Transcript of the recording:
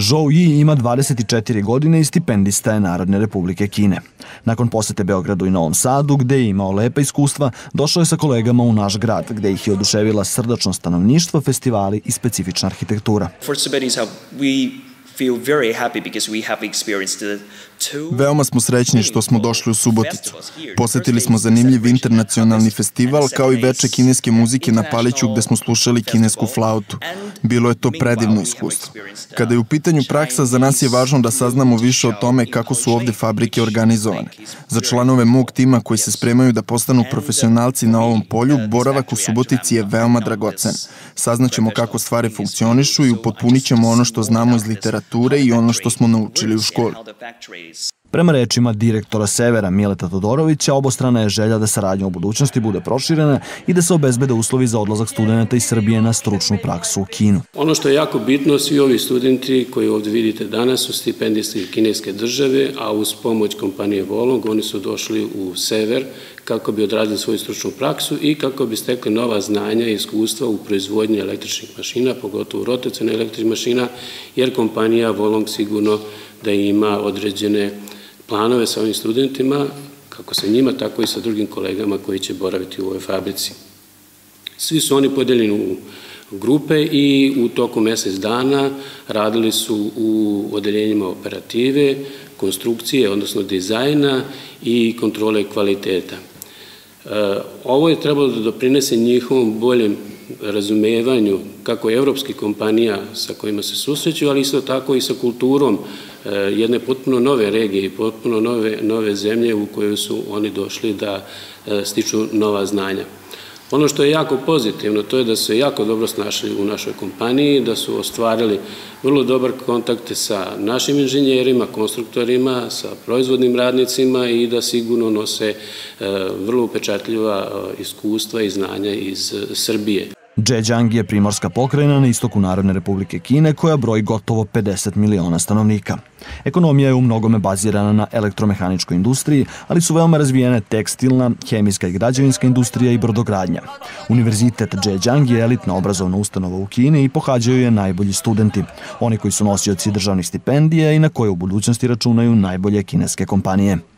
Zhou Yi ima 24 godine i stipendista je Narodne Republike Kine. Nakon posete Beogradu i Novom Sadu, gde je imao lepa iskustva, došao je sa kolegama u naš grad, gde ih je oduševila srdačno stanovništvo, festivali i specifična arhitektura. Veoma smo srećni što smo došli u Suboticu. Posetili smo zanimljiv internacionalni festival kao i veče kineske muzike na Paliću gde smo slušali kinesku flautu. Bilo je to predivno iskustvo. Kada je u pitanju praksa, za nas je važno da saznamo više o tome kako su ovde fabrike organizovane. Za članove mog tima koji se spremaju da postanu profesionalci na ovom polju, boravak u Subotici je veoma dragocen. Saznaćemo kako stvari funkcionišu i upotpunit ćemo ono što znamo iz literature i ono što smo naučili u školi. Prema rečima direktora Severa Mileta Todorovića, obostrana je želja da saradnja u budućnosti bude proširena i da se obezbede uslovi za odlazak studenta iz Srbije na stručnu praksu u Kinu. Ono što je jako bitno, svi ovi studenti koji ovdje vidite danas su stipendisti kineske države, a uz pomoć kompanije Volong oni su došli u Sever kako bi odradili svoju stručnu praksu i kako bi stekli nova znanja i iskustva u proizvodnji električnih mašina, pogotovo rotacionalnih električnih mašina, jer kompanija Volong sigurno da ima određene planove sa ovim studentima, kako sa njima, tako i sa drugim kolegama koji će boraviti u ovoj fabrici. Svi su oni podeljeni u grupe i u toku mesec dana radili su u odeljenjima operative, konstrukcije, odnosno dizajna i kontrole kvaliteta. Ovo je trebalo da doprinese njihovom boljem razumevanju kako evropskih kompanija sa kojima se susreću, ali isto tako i sa kulturom jedne potpuno nove regije i potpuno nove zemlje u kojoj su oni došli da stiču nova znanja. Ono što je jako pozitivno, to je da su se jako dobro snašli u našoj kompaniji, da su ostvarili vrlo dobar kontakt sa našim inženjerima, konstruktorima, sa proizvodnim radnicima i da sigurno nose vrlo upečatljiva iskustva i znanja iz Srbije. Zhejiang je primorska pokrajina na istoku Narodne Republike Kine koja broji gotovo 50 miliona stanovnika. Ekonomija je u mnogome bazirana na elektromehaničkoj industriji, ali su veoma razvijene tekstilna, hemijska i građevinska industrija i brodogradnja. Univerzitet Zhejiang je elitna obrazovna ustanova u Kini i pohađaju je najbolji studenti, oni koji su nosioci državnih stipendija i na koje u budućnosti računaju najbolje kineske kompanije.